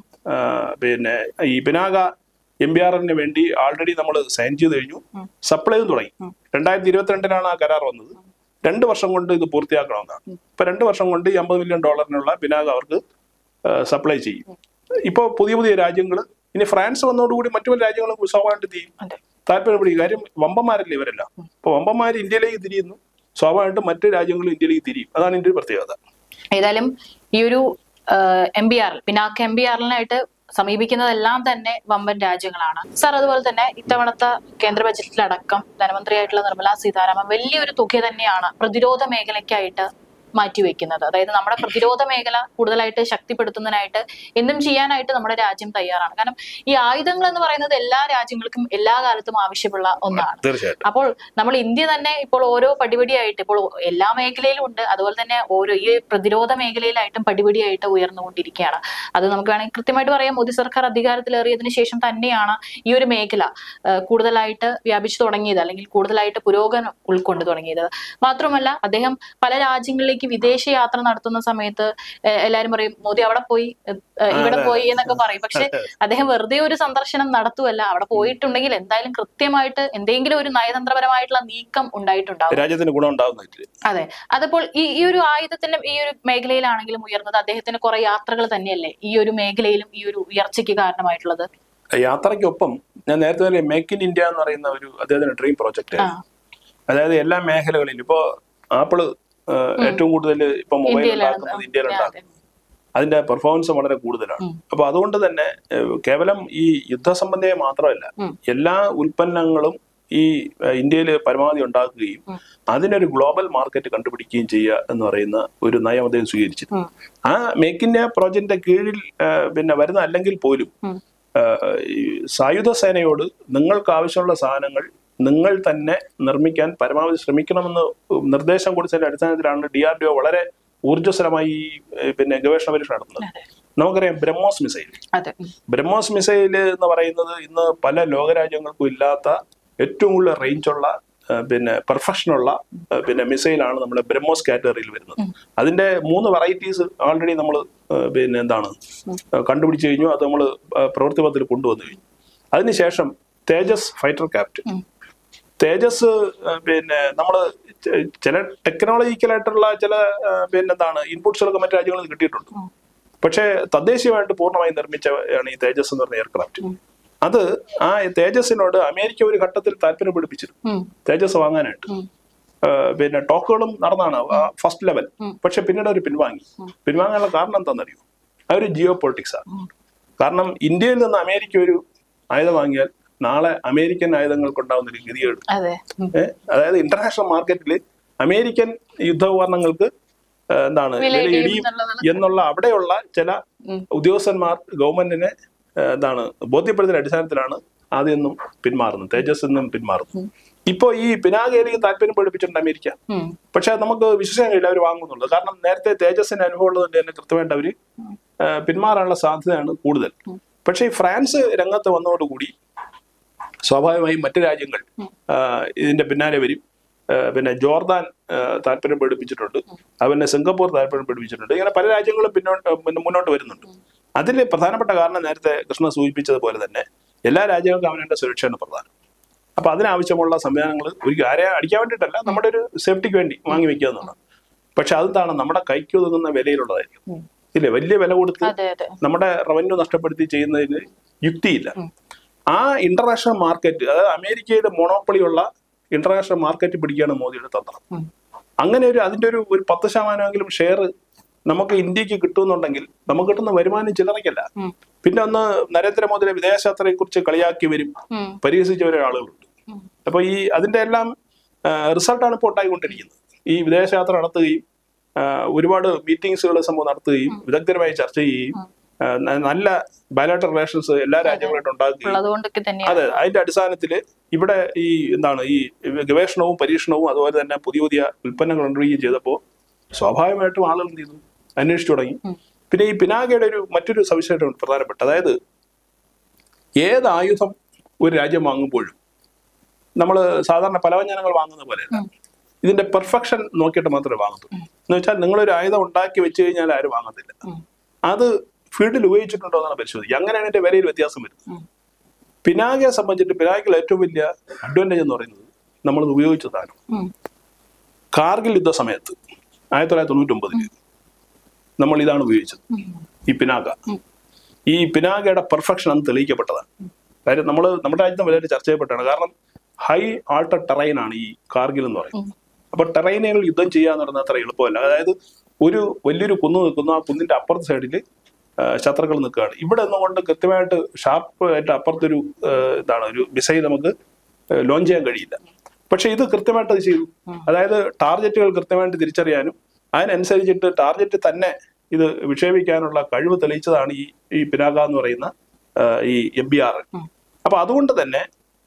[SPEAKER 2] പിന്നെ ഈ പിനാക എം ബി ആറിന് വേണ്ടി ആൾറെഡി നമ്മൾ സൈൻ ചെയ്ത് കഴിഞ്ഞു, സപ്ലൈയും തുടങ്ങി. രണ്ടായിരത്തി ഇരുപത്തിരണ്ടിലാണ് ആ കരാർ വന്നത്. രണ്ട് വർഷം കൊണ്ട് ഇത് പൂർത്തിയാക്കണമെന്നാണ്. ഇപ്പൊ രണ്ട് വർഷം കൊണ്ട് ഈ അമ്പത് മില്യൺ ഡോളറിനുള്ള പിനാക അവർക്ക് സപ്ലൈ ചെയ്യും. ഇപ്പോൾ പുതിയ പുതിയ രാജ്യങ്ങൾ, ഇനി ഫ്രാൻസ് വന്നതോടുകൂടി മറ്റു പല രാജ്യങ്ങളും സ്വാഭാവികമായിട്ട് ചെയ്യും, താല്പര്യപ്പെടും. കാര്യം വമ്പന്മാരല്ലേ ഇവരെല്ലാം. അപ്പൊ വമ്പന്മാർ ഇന്ത്യയിലേക്ക് തിരിയുന്നു, സ്വാഭാവികമായിട്ടും മറ്റു രാജ്യങ്ങളും ഇന്ത്യയിലേക്ക് തിരിയും. അതാണ് ഇതിന്റെ ഒരു പ്രത്യേകത.
[SPEAKER 1] ഏതായാലും ഈ ഒരു എം ബി ആറിൽ പിനാക്ക എം ബി ആറിനായിട്ട് സമീപിക്കുന്നതെല്ലാം തന്നെ വമ്പൻ രാജ്യങ്ങളാണ് സാർ. അതുപോലെ തന്നെ ഇത്തവണത്തെ കേന്ദ്ര ബജറ്റിലടക്കം ധനമന്ത്രിയായിട്ടുള്ള നിർമ്മലാ സീതാരാമൻ വലിയൊരു തുക തന്നെയാണ് പ്രതിരോധ മേഖലയ്ക്കായിട്ട് മാറ്റിവെക്കുന്നത്. അതായത് നമ്മുടെ പ്രതിരോധ മേഖല കൂടുതലായിട്ട് ശക്തിപ്പെടുത്തുന്നതിനായിട്ട് എന്തും ചെയ്യാനായിട്ട് നമ്മുടെ രാജ്യം തയ്യാറാണ്. കാരണം ഈ ആയുധങ്ങൾ എന്ന് പറയുന്നത് എല്ലാ രാജ്യങ്ങൾക്കും എല്ലാ കാലത്തും ആവശ്യമുള്ള ഒന്നാണ്. അപ്പോൾ നമ്മൾ ഇന്ത്യ തന്നെ ഇപ്പോൾ ഓരോ പടിപടിയായിട്ട് ഇപ്പോൾ എല്ലാ മേഖലയിലും ഉണ്ട്, അതുപോലെ തന്നെ ഓരോ ഈ പ്രതിരോധ മേഖലയിലായിട്ടും പടിപടിയായിട്ട് ഉയർന്നുകൊണ്ടിരിക്കുകയാണ്. അത് നമുക്ക് വേണമെങ്കിൽ കൃത്യമായിട്ട് പറയാം, മോദി സർക്കാർ അധികാരത്തിലേറിയതിനു ശേഷം തന്നെയാണ് ഈ ഒരു മേഖല കൂടുതലായിട്ട് വ്യാപിച്ചു തുടങ്ങിയത്, അല്ലെങ്കിൽ കൂടുതലായിട്ട് പുരോഗമനം ഉൾക്കൊണ്ടു തുടങ്ങിയത്. മാത്രമല്ല അദ്ദേഹം പല രാജ്യങ്ങളിലേക്ക് വിദേശയാത്ര നടത്തുന്ന സമയത്ത് എല്ലാരും പറയും മോദി അവിടെ പോയി ഇവിടെ പോയി എന്നൊക്കെ പറയും. പക്ഷെ അദ്ദേഹം വെറുതെ ഒരു സന്ദർശനം നടത്തുവല്ല, അവിടെ പോയിട്ടുണ്ടെങ്കിൽ എന്തായാലും കൃത്യമായിട്ട് എന്തെങ്കിലും ഒരു നയതന്ത്രപരമായിട്ടുള്ള നീക്കം ഉണ്ടായിട്ടുണ്ടാവും,
[SPEAKER 2] രാജ്യത്തിന് ഗുണം ഉണ്ടാവുന്ന.
[SPEAKER 1] അതെ. അതിപ്പോൾ ഈ ഈ ഒരു ആയുധത്തിന്റെ ഈ ഒരു മേഖലയിലാണെങ്കിലും ഉയർന്നത് അദ്ദേഹത്തിന് കുറെ യാത്രകൾ തന്നെയല്ലേ ഈ ഒരു മേഖലയിലും ഈ ഒരു ഉയർച്ചയ്ക്ക് കാരണമായിട്ടുള്ളത്.
[SPEAKER 2] യാത്രയ്ക്കൊപ്പം ഞാൻ നേരത്തെ മേക്ക് ഇൻ ഇന്ത്യ എന്ന് പറയുന്ന ഒരു അദ്ദേഹത്തിന്റെ ഡ്രീം പ്രോജക്റ്റ്, അതായത് എല്ലാ മേഖലകളിലും ഇപ്പോ ആപ്പിള് ഏറ്റവും കൂടുതൽ ഇപ്പൊ മൊബൈൽ ഉണ്ടാക്കുന്നത് ഇന്ത്യയിലുണ്ടാകും, അതിന്റെ പെർഫോമൻസ് വളരെ കൂടുതലാണ്. അപ്പൊ അതുകൊണ്ട് തന്നെ കേവലം ഈ യുദ്ധസംബന്ധിയെ മാത്രമല്ല എല്ലാ ഉൽപ്പന്നങ്ങളും ഈ ഇന്ത്യയിൽ പരമാവധി ഉണ്ടാക്കുകയും അതിനൊരു ഗ്ലോബൽ മാർക്കറ്റ് കണ്ടുപിടിക്കുകയും ചെയ്യുക എന്ന് പറയുന്ന ഒരു നയം അദ്ദേഹം സ്വീകരിച്ചിരുന്നു. ആ മേക്ക് ഇൻ ഇന്ത്യ പ്രോജക്റ്റിന്റെ കീഴിൽ പിന്നെ വരുന്ന അല്ലെങ്കിൽ പോലും സായുധ സേനയോട് നിങ്ങൾക്ക് ആവശ്യമുള്ള സാധനങ്ങൾ നിങ്ങൾ തന്നെ നിർമ്മിക്കാൻ പരമാവധി ശ്രമിക്കണമെന്ന് നിർദ്ദേശം കൊടുത്തതിന്റെ അടിസ്ഥാനത്തിലാണ് ഡി ആർ ഡി ഒ വളരെ ഊർജ്ജസ്വലമായി പിന്നെ ഗവേഷണ പരീക്ഷണം നടത്തുന്നത്. നമുക്കറിയാം ബ്രഹ്മോസ് മിസൈൽ. ബ്രഹ്മോസ് മിസൈൽ എന്ന് പറയുന്നത് ഇന്ന് പല ലോകരാജ്യങ്ങൾക്കും ഇല്ലാത്ത ഏറ്റവും കൂടുതൽ റേഞ്ചുള്ള പിന്നെ പെർഫെക്ഷനുള്ള പിന്നെ മിസൈലാണ് നമ്മുടെ ബ്രഹ്മോസ് കാറ്റഗറിയിൽ വരുന്നത്. അതിന്റെ മൂന്ന് വെറൈറ്റീസ് ഓൾറെഡി നമ്മൾ പിന്നെ എന്താണ് കണ്ടുപിടിച്ചു കഴിഞ്ഞു, അത് നമ്മൾ പ്രവൃത്തിപഥത്തിൽ കൊണ്ടുവന്നു കഴിഞ്ഞു. അതിനുശേഷം തേജസ് ഫൈറ്റർ ക്രാഫ്റ്റ്, തേജസ് പിന്നെ നമ്മൾ ചില ടെക്നോളജിക്കലായിട്ടുള്ള ചില പിന്നെ എന്താണ് ഇൻപുട്സുകളൊക്കെ മറ്റു രാജ്യങ്ങളിൽ കിട്ടിയിട്ടുണ്ട്. പക്ഷേ തദ്ദേശീയമായിട്ട് പൂർണ്ണമായി നിർമ്മിച്ചാണ് ഈ തേജസ് എന്ന് പറഞ്ഞ എയർക്രാഫ്റ്റ്. അത് ആ തേജസിനോട് അമേരിക്ക ഒരു ഘട്ടത്തിൽ താല്പര്യം പിടിപ്പിച്ചിരുന്നു തേജസ് വാങ്ങാനായിട്ട്. പിന്നെ ടോക്കുകളും നടന്നാണ് ഫസ്റ്റ് ലെവൽ. പക്ഷെ പിന്നീട് അവർ പിൻവാങ്ങി. പിൻവാങ്ങാനുള്ള കാരണം എന്താണെന്നറിയോ? അതൊരു ജിയോ പൊളിറ്റിക്സ് ആണ്. കാരണം ഇന്ത്യയിൽ നിന്ന് അമേരിക്ക ഒരു ആയുധം വാങ്ങിയാൽ നാളെ അമേരിക്കൻ ആയുധങ്ങൾക്കുണ്ടാവുന്ന ഒരു ഗതികേട്. അതായത് ഇന്റർനാഷണൽ മാർക്കറ്റിൽ അമേരിക്കൻ യുദ്ധോപകരണങ്ങൾക്ക് എന്താണ് വില ഇടിയും എന്നുള്ള അവിടെയുള്ള ചില ഉദ്യോഗസ്ഥന്മാർ ഗവൺമെന്റിനെ എന്താണ് ബോധ്യപ്പെടുത്തുന്ന അടിസ്ഥാനത്തിലാണ് ആദ്യം നിന്നും പിന്മാറുന്നത്, തേജസ് നിന്നും പിന്മാറുന്നു. ഇപ്പൊ ഈ പിനാകയിലേക്ക് താല്പര്യം പഠിപ്പിച്ചിട്ടുണ്ട് അമേരിക്ക. പക്ഷെ നമുക്ക് വിശ്വസിക്കാൻ കഴിയില്ല അവർ വാങ്ങുന്നുള്ളത്. കാരണം നേരത്തെ തേജസിന്റെ അനുഭവം ഉള്ളതുകൊണ്ട് തന്നെ കൃത്യമായിട്ട് അവര് പിന്മാറാനുള്ള സാധ്യതയാണ് കൂടുതൽ. പക്ഷെ ഈ ഫ്രാൻസ് രംഗത്ത് വന്നതോടുകൂടി സ്വാഭാവികമായും മറ്റു രാജ്യങ്ങൾ ഇതിന്റെ പിന്നാലെ വരും. പിന്നെ ജോർദാൻ താല്പര്യം പഠിപ്പിച്ചിട്ടുണ്ട്, അതുപോലെ സിംഗപ്പൂർ താല്പര്യം പഠിപ്പിച്ചിട്ടുണ്ട്. ഇങ്ങനെ പല രാജ്യങ്ങളും പിന്നോട്ട് മുന്നോട്ട് വരുന്നുണ്ട്. അതിൽ പ്രധാനപ്പെട്ട കാരണം നേരത്തെ കൃഷ്ണ സൂചിപ്പിച്ചതുപോലെ തന്നെ എല്ലാ രാജ്യങ്ങൾക്കും അവരുടെ സുരക്ഷയാണ് പ്രധാനം. അപ്പൊ അതിനാവശ്യമുള്ള സംവിധാനങ്ങൾ ഒരു ആരെയും അടിക്കാൻ വേണ്ടിയിട്ടല്ല, നമ്മുടെ ഒരു സേഫ്റ്റിക്ക് വേണ്ടി വാങ്ങി വെക്കുക എന്നുള്ളതാണ്. പക്ഷെ അതെന്താണ് നമ്മുടെ കൈക്ക് ഒതുങ്ങുന്ന വിലയിലുള്ളതായിരിക്കും. ഇല്ലേ, വലിയ വില കൊടുത്ത് നമ്മുടെ റവന്യൂ നഷ്ടപ്പെടുത്തി ചെയ്യുന്നതിന് യുക്തിയില്ല. ആ ഇന്റർനാഷണൽ മാർക്കറ്റ്, അതായത് അമേരിക്കയുടെ മോണോപ്പൊളിയുള്ള ഇന്റർനാഷണൽ മാർക്കറ്റ് പിടിക്കുകയാണ് മോദിയുടെ തന്ത്രം. അങ്ങനെ ഒരു അതിന്റെ ഒരു ഒരു പത്ത് ശതമാനമെങ്കിലും ഷെയർ നമുക്ക് ഇന്ത്യക്ക് കിട്ടുമെന്നുണ്ടെങ്കിൽ നമുക്ക് കിട്ടുന്ന വരുമാനം ചില്ലറയ്ക്കല്ല. പിന്നെ ഒന്ന് നരേന്ദ്രമോദിയുടെ വിദേശയാത്രയെ കുറിച്ച് കളിയാക്കി വരും, പരിഹസിച്ച വരെ ആളുകളുണ്ട്. അപ്പൊ ഈ അതിന്റെ എല്ലാം റിസൾട്ടാണ് ഇപ്പോൾ ഉണ്ടായിക്കൊണ്ടിരിക്കുന്നത്. ഈ വിദേശയാത്ര നടത്തുകയും ഒരുപാട് മീറ്റിംഗ്സുകൾ സംഭവം നടത്തുകയും വിദഗ്ധരുമായി ചർച്ച ചെയ്യുകയും നല്ല ബയലാറ്ററൽ റിലേഷൻസ് എല്ലാ രാജ്യങ്ങളായിട്ട് ഉണ്ടാക്കുകയും അതെ അതിന്റെ അടിസ്ഥാനത്തിൽ ഇവിടെ ഈ എന്താണ് ഈ ഗവേഷണവും പരീക്ഷണവും അതുപോലെ തന്നെ പുതിയ പുതിയ ഉൽപ്പന്നങ്ങൾ കൊണ്ടുവരികയും ചെയ്തപ്പോൾ സ്വാഭാവികമായിട്ടും ആളുകൾ എന്ത് ചെയ്തു, അന്വേഷിച്ചു തുടങ്ങി. പിന്നെ ഈ പിനാകയുടെ ഒരു മറ്റൊരു സവിശേഷത പ്രധാനപ്പെട്ട, അതായത് ഏത് ആയുധം ഒരു രാജ്യം വാങ്ങുമ്പോഴും നമ്മൾ സാധാരണ പലവ്യഞ്ജനങ്ങൾ വാങ്ങുന്ന പോലെയല്ല, ഇതിന്റെ പെർഫെക്ഷൻ നോക്കിയിട്ട് മാത്രമേ വാങ്ങത്തുള്ളൂ. എന്ന് വെച്ചാൽ നിങ്ങളൊരു ആയുധം ഉണ്ടാക്കി വെച്ച് കഴിഞ്ഞാൽ ആരും വാങ്ങത്തില്ല, അത് ഫീൽഡിൽ ഉപയോഗിച്ചിട്ടുണ്ടോ എന്നാണ് പരിശോധിക്കുക. അങ്ങനെയാണ് ഇതിന്റെ വിലയിൽ വ്യത്യാസം വരുന്നത്. പിനാകയെ സംബന്ധിച്ചിട്ട് പിനാകയിൽ ഏറ്റവും വലിയ അഡ്വാൻറ്റേജ് എന്ന് പറയുന്നത് നമ്മളത് ഉപയോഗിച്ചതാണ്. കാർഗിൽ യുദ്ധ സമയത്ത് ആയിരത്തി തൊള്ളായിരത്തി തൊണ്ണൂറ്റി ഒമ്പതില് നമ്മൾ ഇതാണ് ഉപയോഗിച്ചത്, ഈ പിനാക. ഈ പിനാകയുടെ പെർഫെക്ഷൻ അന്ന് തെളിയിക്കപ്പെട്ടതാണ്. കാര്യം നമ്മൾ നമ്മുടെ രാജ്യത്ത് വളരെ ചർച്ച ചെയ്യപ്പെട്ടാണ്. കാരണം ഹൈ ആൾട്ടർ ടെറൈൻ ആണ് ഈ കാർഗിൽ എന്ന് പറയുന്നത്. അപ്പൊ ടെറൈനുകൾ യുദ്ധം ചെയ്യാന്ന് പറയുന്നത് അത്ര എളുപ്പമല്ല. അതായത് ഒരു വലിയൊരു കുന്ന് നിൽക്കുന്നു, ആ കുന്നിന്റെ അപ്പുറത്തെ സൈഡിൽ ശത്രുക്കൾ നിൽക്കുകയാണ്. ഇവിടെ നിന്നുകൊണ്ട് കൃത്യമായിട്ട് ഷാർപ്പ് ആയിട്ട് അപ്പുറത്തൊരു ഇതാണ് ഒരു മിസൈൽ നമുക്ക് ലോഞ്ച് ചെയ്യാൻ കഴിയില്ല. പക്ഷെ ഇത് കൃത്യമായിട്ട് അത് ചെയ്തു. അതായത് ടാർഗറ്റുകൾ കൃത്യമായിട്ട് തിരിച്ചറിയാനും അതിനനുസരിച്ചിട്ട് ടാർഗറ്റ് തന്നെ ഇത് വിക്ഷേപിക്കാനുള്ള കഴിവ് തെളിയിച്ചതാണ് ഈ ഈ പിനാക എന്ന് പറയുന്ന ഈ എം ബി ആർ. അപ്പൊ അതുകൊണ്ട് തന്നെ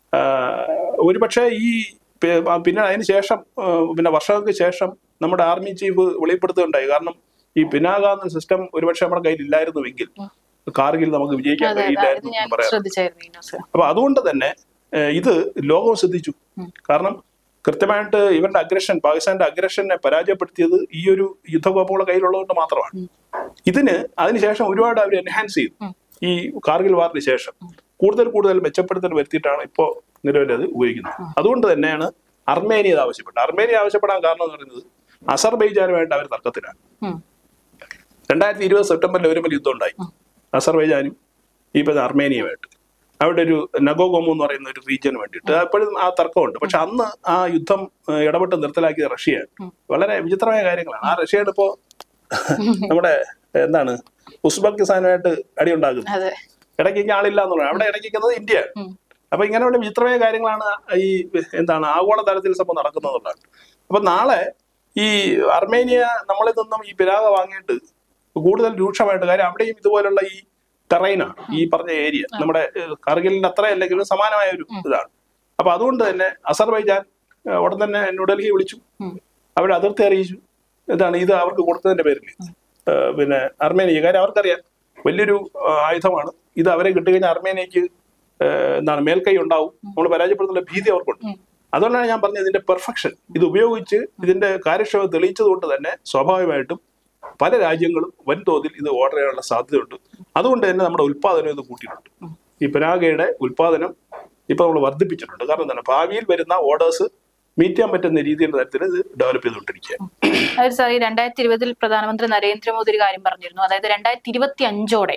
[SPEAKER 2] ഒരുപക്ഷെ ഈ പിന്നെ അതിന് ശേഷം പിന്നെ വർഷങ്ങൾക്ക് ശേഷം നമ്മുടെ ആർമി ചീഫ് വെളിപ്പെടുത്തുകയുണ്ടായി. കാരണം ഈ പിനാക എന്ന സിസ്റ്റം ഒരുപക്ഷെ നമ്മുടെ കയ്യിൽ ഇല്ലായിരുന്നുവെങ്കിൽ കാർഗിൽ നമുക്ക് വിജയിക്കാൻ കഴിയില്ലായിരുന്നു എന്ന് പറയാം. അപ്പൊ അതുകൊണ്ട് തന്നെ ഇത് ലോകം ശ്രദ്ധിച്ചു. കാരണം കൃത്യമായിട്ട് ഇവരുടെ അഗ്രഷൻ, പാകിസ്ഥാന്റെ അഗ്രഷനെ പരാജയപ്പെടുത്തിയത് ഈ ഒരു യുദ്ധകോപ്പുകളുടെ കയ്യിലുള്ളതുകൊണ്ട് മാത്രമാണ്. ഇതിന് അതിനുശേഷം ഒരുപാട് അവർ എൻഹാൻസ് ചെയ്തു. ഈ കാർഗിൽ വാറിന് ശേഷം കൂടുതൽ കൂടുതൽ മെച്ചപ്പെടുത്തൽ വരുത്തിയിട്ടാണ് ഇപ്പോൾ നിലവിൽ അത് ഉപയോഗിക്കുന്നത്. അതുകൊണ്ട് തന്നെയാണ് അർമേനിയ ഇത് ആവശ്യപ്പെട്ടത്. അർമേനിയ ആവശ്യപ്പെടാൻ കാരണം എന്ന് പറയുന്നത് അസർബൈജാനുമായിട്ട് അവർ തർക്കത്തിലാണ്. രണ്ടായിരത്തി ഇരുപത് സെപ്റ്റംബറിൽ ഒരു വലിയ യുദ്ധം ഉണ്ടായി അസർബൈജാനും ഈ പറഞ്ഞ അർമേനിയയുമായിട്ട്. അവിടെ ഒരു നഗോഗോമോ എന്ന് പറയുന്ന ഒരു റീജിയന് വേണ്ടിയിട്ട് അപ്പോഴും ആ തർക്കമുണ്ട്. പക്ഷെ അന്ന് ആ യുദ്ധം ഇടപെട്ട് നിർത്തലാക്കിയത് റഷ്യയാണ്. വളരെ വിചിത്രമായ കാര്യങ്ങളാണ്. ആ റഷ്യയാണ് ഇപ്പോ നമ്മുടെ എന്താണ് ഉസ്ബെക്കിസ്ഥാനുമായിട്ട് അടി ഉണ്ടാക്കുന്നത്. ഇടയ്ക്ക് ആളില്ല എന്നുള്ളത്, അവിടെ ഇടയ്ക്കുന്നത് ഇന്ത്യയാണ്. അപ്പൊ ഇങ്ങനെയുള്ള വിചിത്രമായ കാര്യങ്ങളാണ് ഈ എന്താണ് ആഗോള തലത്തിൽ സംഭവം നടക്കുന്നതുകൊണ്ടാണ്. അപ്പൊ നാളെ ഈ അർമേനിയ നമ്മളിൽ നിന്നും ഈ പിനാക വാങ്ങിയിട്ട് കൂടുതൽ രൂക്ഷമായിട്ട്, കാര്യം അവിടെയും ഇതുപോലുള്ള ഈ ടെറൈനാണ് ഈ പറഞ്ഞ ഏരിയ, നമ്മുടെ കാർഗിലിന്റെ അത്ര അല്ലെങ്കിലും സമാനമായ ഒരു ഇതാണ്. അപ്പൊ അതുകൊണ്ട് തന്നെ അസർബൈജാൻ ഉടൻ തന്നെ ന്യൂഡൽഹി വിളിച്ചു, അവരുടെ അതിർത്തി അറിയിച്ചു. ഇതാണ് ഇത് അവർക്ക് കൊടുത്തതിന്റെ പേരിൽ പിന്നെ അർമേനിയ, കാര്യം അവർക്കറിയാം വലിയൊരു ആയുധമാണ് ഇത്, അവരെ കിട്ടുകഴിഞ്ഞാൽ അർമേനിയക്ക് എന്താണ് മേൽക്കൈ ഉണ്ടാവും, നമ്മൾ പരാജയപ്പെടുത്തുന്ന ഭീതി അവർക്കുണ്ട്. അതുകൊണ്ടാണ് ഞാൻ പറഞ്ഞത് ഇതിന്റെ പെർഫെക്ഷൻ, ഇത് ഉപയോഗിച്ച് ഇതിന്റെ കാര്യക്ഷമത തെളിയിച്ചത് കൊണ്ട് തന്നെ സ്വാഭാവികമായിട്ടും പല രാജ്യങ്ങളും വൻതോതിൽ ഇത് ഓർഡർ ചെയ്യാനുള്ള സാധ്യതയുണ്ട്. അതുകൊണ്ട് തന്നെ നമ്മുടെ ഉൽപ്പാദനം ഇത് കൂട്ടിയിട്ടുണ്ട്. ഈ പിനാകയുടെ ഉൽപ്പാദനം ഇപ്പൊ നമ്മൾ വർദ്ധിപ്പിച്ചിട്ടുണ്ട്. കാരണം എന്താണ്, ഭാവിയിൽ വരുന്ന ഓർഡേഴ്സ് മീറ്റ് ചെയ്യാൻ പറ്റുന്ന രീതിയിൽ തരത്തിൽ ഇത് ഡെവലപ്പ് ചെയ്തുകൊണ്ടിരിക്കുകയാണ്.
[SPEAKER 1] അതായത് സാർ, ഈ രണ്ടായിരത്തി ഇരുപതിൽ പ്രധാനമന്ത്രി നരേന്ദ്രമോദി ഒരു കാര്യം പറഞ്ഞിരുന്നു. അതായത് രണ്ടായിരത്തി ഇരുപത്തി അഞ്ചോടെ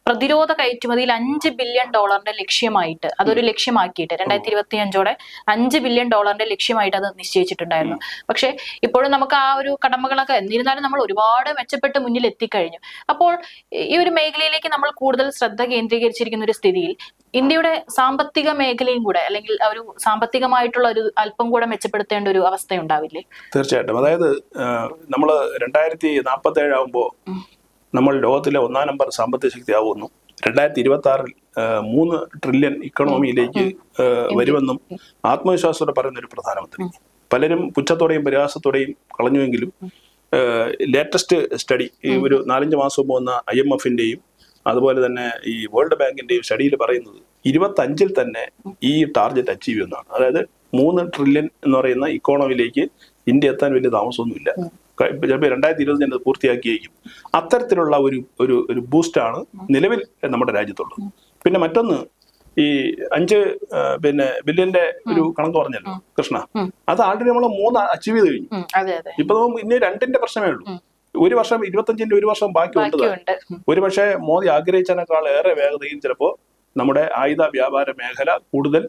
[SPEAKER 1] പ്രതിരോധ കയറ്റുമതിയിൽ അഞ്ച് ബില്യൺ ഡോളറിന്റെ ലക്ഷ്യമായിട്ട് അതൊരു ലക്ഷ്യമാക്കിയിട്ട് രണ്ടായിരത്തി ഇരുപത്തി അഞ്ചോടെ അഞ്ച് ബില്യൺ ഡോളറിന്റെ ലക്ഷ്യമായിട്ട് അത് നിശ്ചയിച്ചിട്ടുണ്ടായിരുന്നു. പക്ഷെ ഇപ്പോഴും നമുക്ക് ആ ഒരു കടമകളൊക്കെ എന്നിരുന്നാലും നമ്മൾ ഒരുപാട് മെച്ചപ്പെട്ട് മുന്നിൽ എത്തിക്കഴിഞ്ഞു. അപ്പോൾ ഈ ഒരു മേഖലയിലേക്ക് നമ്മൾ കൂടുതൽ ശ്രദ്ധ കേന്ദ്രീകരിച്ചിരിക്കുന്ന ഒരു സ്ഥിതിയിൽ ഇന്ത്യയുടെ സാമ്പത്തിക മേഖലയും കൂടെ അല്ലെങ്കിൽ ഒരു സാമ്പത്തികമായിട്ടുള്ള ഒരു അല്പം കൂടെ മെച്ചപ്പെടുത്തേണ്ട ഒരു അവസ്ഥ ഉണ്ടാവില്ലേ?
[SPEAKER 2] തീർച്ചയായിട്ടും. അതായത് നമ്മൾ രണ്ടായിരത്തി നാൽപ്പത്തി ഏഴാകുമ്പോൾ നമ്മൾ ലോകത്തിലെ ഒന്നാം നമ്പർ സാമ്പത്തിക ശക്തി ആവുന്നു. രണ്ടായിരത്തി ഇരുപത്തി ആറിൽ മൂന്ന് ട്രില്യൺ ഇക്കണോമിയിലേക്ക് വരുമെന്നും ആത്മവിശ്വാസത്തോടെ പറയുന്ന ഒരു പ്രധാനമന്ത്രി. പലരും പുച്ഛത്തോടെയും പരിഹാസത്തോടെയും കളഞ്ഞുവെങ്കിലും ലേറ്റസ്റ്റ് സ്റ്റഡി ഈ ഒരു നാലഞ്ച് മാസം പോകുന്ന ഐ എം എഫിന്റെയും അതുപോലെ തന്നെ ഈ വേൾഡ് ബാങ്കിന്റെയും സ്റ്റഡിയിൽ പറയുന്നത് ഇരുപത്തഞ്ചിൽ തന്നെ ഈ ടാർഗറ്റ് അച്ചീവ് ചെയ്യുന്നതാണ്. അതായത് മൂന്ന് ട്രില്യൺ എന്ന് പറയുന്ന ഇക്കോണമിയിലേക്ക് ഇന്ത്യ എത്താൻ വലിയ താമസമൊന്നുമില്ല. ചിലപ്പോൾ രണ്ടായിരത്തി ഇരുപത്തി പൂർത്തിയാക്കിയേക്കും. അത്തരത്തിലുള്ള ഒരു ഒരു ഒരു ബൂസ്റ്റാണ് നിലവിൽ നമ്മുടെ രാജ്യത്തുള്ളത്. പിന്നെ മറ്റൊന്ന്, ഈ അഞ്ച് പിന്നെ ബില്യന്റെ ഒരു കണക്ക് പറഞ്ഞല്ലോ കൃഷ്ണ, അത് ആൾറെഡി നമ്മൾ മൂന്ന് അച്ചീവ് ചെയ്ത് കഴിഞ്ഞു. ഇപ്പൊ ഇനി രണ്ടിന്റെ പ്രശ്നമേ ഉള്ളൂ. ഒരു വർഷം ഇരുപത്തഞ്ചിന്റെ ഒരു വർഷം ബാക്കി ഉണ്ട്. ഒരു പക്ഷേ മോദി ആഗ്രഹിച്ചതിനേക്കാൾ ഏറെ വേഗതയിൽ ചിലപ്പോ നമ്മുടെ ആയുധ വ്യാപാര മേഖല കൂടുതൽ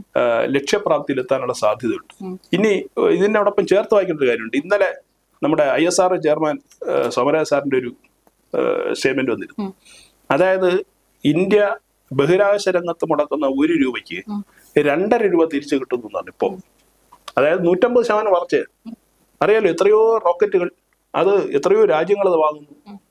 [SPEAKER 2] ലക്ഷ്യപ്രാപ്തിയിലെത്താനുള്ള സാധ്യതയുണ്ട്. ഇനി ഇതിനോടൊപ്പം ചേർത്ത് വായിക്കേണ്ട ഒരു കാര്യമുണ്ട്. ഇന്നലെ നമ്മുടെ I S R chairman Somaraj സാറിന്റെ ഒരു സ്റ്റേറ്റ്മെന്റ് വന്നിരുന്നു. അതായത് ഇന്ത്യ ബഹിരാകാശ രംഗത്ത് മുടക്കുന്ന ഒരു രൂപയ്ക്ക് രണ്ടര രൂപ തിരിച്ചു കിട്ടുന്നു എന്നാണ് ഇപ്പോൾ. അതായത് നൂറ്റമ്പത് ശതമാനം വളർച്ച. അറിയാലോ, എത്രയോ റോക്കറ്റുകൾ, അത് എത്രയോ രാജ്യങ്ങൾ അത് വാങ്ങുന്നു,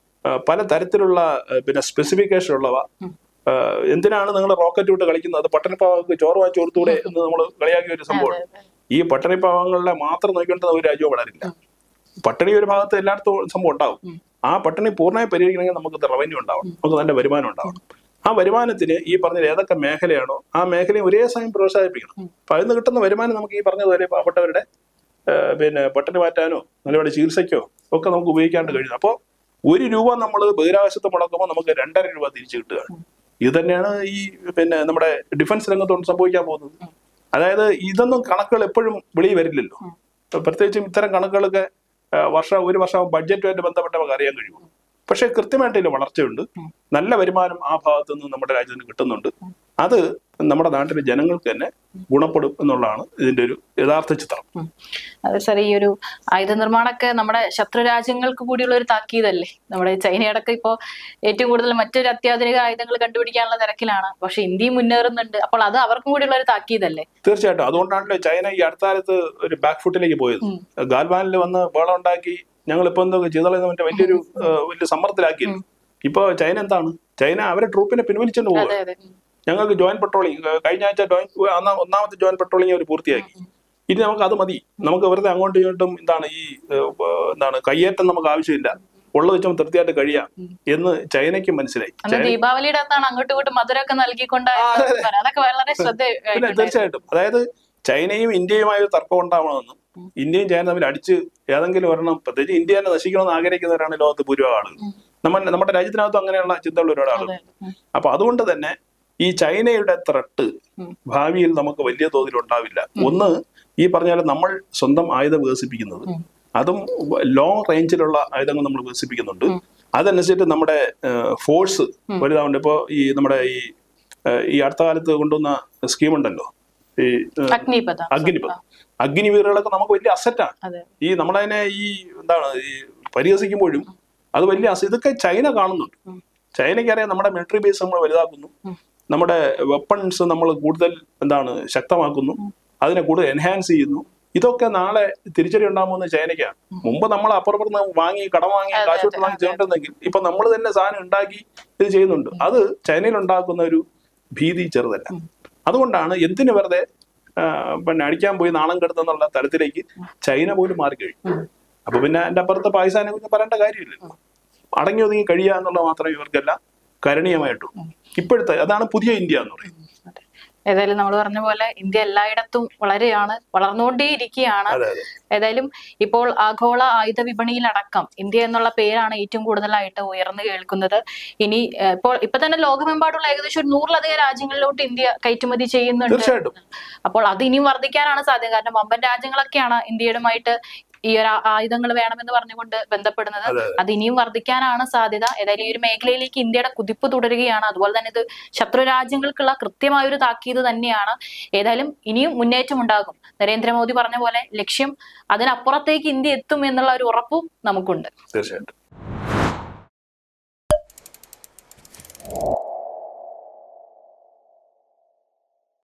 [SPEAKER 2] പല തരത്തിലുള്ള പിന്നെ സ്പെസിഫിക്കേഷൻ ഉള്ളവ. എന്തിനാണ് നിങ്ങൾ റോക്കറ്റ് വിട്ട് കളിക്കുന്നത്? അത് പട്ടണിപ്പാവങ്ങൾക്ക് ചോറ് വാങ്ങിച്ചു കൊടുത്തൂടെ എന്ന് നമ്മൾ കളിയാക്കിയ ഒരു സംഭവമാണ്. ഈ പട്ടണിപ്പാവങ്ങളെ മാത്രം നോക്കിക്കൊണ്ടത് ഒരു രാജ്യവും വളരില്ല. പട്ടിണി ഒരു ഭാഗത്ത് എല്ലായിടത്തും സംഭവം ഉണ്ടാവും. ആ പട്ടിണി പൂർണ്ണമായി പരിഹരിക്കണമെങ്കിൽ നമുക്ക് റവന്യൂ ഉണ്ടാവണം, നമുക്ക് നല്ല വരുമാനം ഉണ്ടാവണം. ആ വരുമാനത്തിന് ഈ പറഞ്ഞ ഏതൊക്കെ മേഖലയാണോ ആ മേഖലയെ ഒരേ സമയം പ്രോത്സാഹിപ്പിക്കണം. അപ്പൊ അതിൽ നിന്ന് കിട്ടുന്ന വരുമാനം നമുക്ക് ഈ പറഞ്ഞതുപോലെ പാവപ്പെട്ടവരുടെ പിന്നെ പട്ടിണി മാറ്റാനോ നല്ലപോലെ ചികിത്സയ്ക്കോ ഒക്കെ നമുക്ക് ഉപയോഗിക്കാണ്ട് കഴിയുന്നു. അപ്പോൾ ഒരു രൂപ നമ്മൾ ബഹിരാകാശത്ത് മുടക്കുമ്പോൾ നമുക്ക് രണ്ടര രൂപ തിരിച്ചു കിട്ടുകയാണ്. ഇത് തന്നെയാണ് ഈ പിന്നെ നമ്മുടെ ഡിഫൻസ് രംഗത്തോട് സംഭവിക്കാൻ പോകുന്നത്. അതായത് ഇതൊന്നും കണക്കുകൾ എപ്പോഴും വെളിയിൽ വരില്ലല്ലോ. പ്രത്യേകിച്ചും ഇത്തരം കണക്കുകളൊക്കെ വർഷം ഒരു വർഷം ബഡ്ജറ്റുമായിട്ട് ബന്ധപ്പെട്ട് നമുക്ക് അറിയാൻ കഴിയും. പക്ഷെ കൃത്യമായിട്ട് ഇതിൽ വളർച്ചയുണ്ട്, നല്ല വരുമാനം ആ ഭാഗത്തു നിന്ന് നമ്മുടെ രാജ്യത്തിന് കിട്ടുന്നുണ്ട്. അത് നമ്മുടെ നാട്ടിലെ ജനങ്ങൾക്ക് തന്നെ ഗുണപ്പെടും എന്നുള്ളതാണ് ഇതിന്റെ ഒരു യഥാർത്ഥ ചിത്രം.
[SPEAKER 1] അതെ സാർ, ഈ ഒരു ആയുധ നിർമ്മാണമൊക്കെ നമ്മുടെ ശത്രു രാജ്യങ്ങൾക്ക് കൂടിയുള്ള ഒരു താക്കീതല്ലേ? നമ്മുടെ ചൈനയടക്കം ഇപ്പോ ഏറ്റവും കൂടുതൽ മറ്റൊരു അത്യാധുനിക ആയുധങ്ങൾ കണ്ടുപിടിക്കാനുള്ള തിരക്കിലാണ്. പക്ഷെ ഇന്ത്യയും മുന്നേറുന്നുണ്ട്. അപ്പോൾ അത് അവർക്കും കൂടിയുള്ള ഒരു താക്കീതല്ലേ?
[SPEAKER 2] തീർച്ചയായിട്ടും. അതുകൊണ്ടാണല്ലോ ചൈന ഈ അടുത്ത കാലത്ത് ഒരു ബാക്ക് ഫുട്ടിലേക്ക് പോയത്. ഗാൽവാനിൽ വന്ന് ബഹളം ഉണ്ടാക്കി ഞങ്ങൾ ഇപ്പൊ എന്തോ ചെയ്തോളെ മറ്റേ വലിയൊരു വലിയ സമ്മർദ്ദത്തിലാക്കിയിരുന്നു. ഇപ്പൊ ചൈന എന്താണ്? ചൈന അവരെ ട്രൂപ്പിനെ പിൻവലിച്ചുകൊണ്ട് പോകുക. ഞങ്ങൾക്ക് ജോയിന്റ് പെട്രോളിംഗ് കഴിഞ്ഞ ആഴ്ച ഒന്നാമത്തെ ജോയിന്റ് പെട്രോളിംഗ് അവർ പൂർത്തിയാക്കി. ഇനി നമുക്ക് അത് മതി, നമുക്ക് വെറുതെ അങ്ങോട്ടും ഇങ്ങോട്ടും എന്താണ് ഈ എന്താണ് കയ്യേറ്റം നമുക്ക് ആവശ്യമില്ല, ഉള്ളത് വെച്ചും തൃപ്തിയായിട്ട് കഴിയാം എന്ന് ചൈനയ്ക്ക് മനസ്സിലായി.
[SPEAKER 1] ദീപാവലിയുടെ അങ്ങോട്ടും ഇങ്ങോട്ടും മധുരമൊക്കെ നൽകിക്കൊണ്ട്
[SPEAKER 2] പിന്നെ തീർച്ചയായിട്ടും. അതായത് ചൈനയും ഇന്ത്യയുമായ ഒരു തർക്കം ഉണ്ടാവണമെന്നും ഇന്ത്യയും ചൈന തമ്മിൽ അടിച്ച് ഏതെങ്കിലും ഒരെണ്ണം, പ്രത്യേകിച്ച് ഇന്ത്യ തന്നെ നശിക്കണമെന്ന് ആഗ്രഹിക്കുന്നവരാണ് ലോകത്ത് ഭൂരിഭാഗം ആളുകൾ. നമ്മൾ നമ്മുടെ രാജ്യത്തിനകത്തും അങ്ങനെയുള്ള ചിന്തയുള്ള ഒരുപാട് ആളുകൾ. അപ്പൊ അതുകൊണ്ട് തന്നെ ഈ ചൈനയുടെ ത്രട്ട് ഭാവിയിൽ നമുക്ക് വലിയ തോതിൽ ഉണ്ടാവില്ല. ഒന്ന്, ഈ പറഞ്ഞാൽ നമ്മൾ സ്വന്തം ആയുധം വികസിപ്പിക്കുന്നത്, അതും ലോങ് റേഞ്ചിലുള്ള ആയുധങ്ങൾ നമ്മൾ വികസിപ്പിക്കുന്നുണ്ട്. അതനുസരിച്ചിട്ട് നമ്മുടെ ഫോഴ്സ് വലുതാവുണ്ട്. ഇപ്പോ ഈ നമ്മുടെ ഈ ഈ അടുത്ത കാലത്ത് കൊണ്ടുവന്ന സ്കീം ഉണ്ടല്ലോ, ഈ
[SPEAKER 1] അഗ്നിപഥ
[SPEAKER 2] അഗ്നിപഥ അഗ്നിവീറുകളൊക്കെ നമുക്ക് വലിയ അസറ്റാണ്. ഈ നമ്മളതിനെ ഈ എന്താണ് ഈ പരിഹസിക്കുമ്പോഴും അത് വലിയ അസ ഇതൊക്കെ ചൈന കാണുന്നുണ്ട്. ചൈനയ്ക്ക് അറിയാം നമ്മുടെ മിലിറ്ററി ബേസ് നമ്മൾ വലുതാക്കുന്നു, നമ്മുടെ വെപ്പൺസ് നമ്മൾ കൂടുതൽ എന്താണ് ശക്തമാക്കുന്നു, അതിനെ കൂടുതൽ എൻഹാൻസ് ചെയ്യുന്നു. ഇതൊക്കെ നാളെ തിരിച്ചടി ഉണ്ടാകുമെന്ന് ചൈനയ്ക്കാണ്. മുമ്പ് നമ്മൾ അപ്പുറപ്പുറത്ത് വാങ്ങി കടം വാങ്ങി കാശ് കൊടുത്ത് വാങ്ങി ചെയ്തിട്ടുണ്ടെങ്കിൽ ഇപ്പൊ നമ്മൾ തന്നെ സാധനം ഉണ്ടാക്കി ഇത് ചെയ്യുന്നുണ്ട്. അത് ചൈനയിൽ ഉണ്ടാക്കുന്ന ഒരു ഭീതി ചെറുതല്ല. അതുകൊണ്ടാണ് എന്തിനു വെറുതെ പിന്നെ അടിക്കാൻ പോയി നാണം കെടുത്തെന്നുള്ള തലത്തിലേക്ക് ചൈന പോലും മാറിക്കഴിഞ്ഞു. അപ്പൊ പിന്നെ എന്റെ അപ്പുറത്തെ പാകിസ്ഥാനെ കുറിച്ച് പറയേണ്ട കാര്യമില്ലല്ലോ. അടങ്ങി ഒതുങ്ങി കഴിയുക എന്നുള്ളത് മാത്രമേ ഇവർക്കെല്ലാം കരണീയമായിട്ടു. ഇപ്പോഴത്തെ അതാണ് പുതിയ ഇന്ത്യ എന്ന് പറയുന്നത്.
[SPEAKER 1] ഏതായാലും നമ്മൾ പറഞ്ഞ പോലെ ഇന്ത്യ എല്ലായിടത്തും വളരെയാണ്, വളർന്നുകൊണ്ടേയിരിക്കുകയാണ്. ഏതായാലും ഇപ്പോൾ ആഗോള ആയുധ വിപണിയിലടക്കം ഇന്ത്യ എന്നുള്ള പേരാണ് ഏറ്റവും കൂടുതലായിട്ട് ഉയർന്നു കേൾക്കുന്നത്. ഇനി ഇപ്പോൾ ഇപ്പൊ തന്നെ ലോകമെമ്പാടുള്ള ഏകദേശം ഒരു നൂറിലധികം രാജ്യങ്ങളിലോട്ട് ഇന്ത്യ കയറ്റുമതി ചെയ്യുന്നുണ്ട്. അപ്പോൾ അത് ഇനിയും വർദ്ധിക്കാനാണ് സാധ്യത. കാരണം വമ്പൻ രാജ്യങ്ങളൊക്കെയാണ് ഇന്ത്യയുമായിട്ട് ഈ ഒരു ആയുധങ്ങൾ വേണമെന്ന് പറഞ്ഞുകൊണ്ട് ബന്ധപ്പെടുന്നത്. അത് ഇനിയും വർദ്ധിക്കാനാണ് സാധ്യത. ഏതായാലും ഈ ഒരു മേഖലയിലേക്ക് ഇന്ത്യയുടെ കുതിപ്പ് തുടരുകയാണ്. അതുപോലെ തന്നെ ഇത് ശത്രു രാജ്യങ്ങൾക്കുള്ള കൃത്യമായ ഒരു താക്കീത് തന്നെയാണ്. ഏതായാലും ഇനിയും മുന്നേറ്റം ഉണ്ടാകും. നരേന്ദ്രമോദി പറഞ്ഞ പോലെ ലക്ഷ്യം അതിനപ്പുറത്തേക്ക് ഇന്ത്യ എത്തും എന്നുള്ള ഒരു ഉറപ്പും നമുക്കുണ്ട്.
[SPEAKER 2] തീർച്ചയായിട്ടും.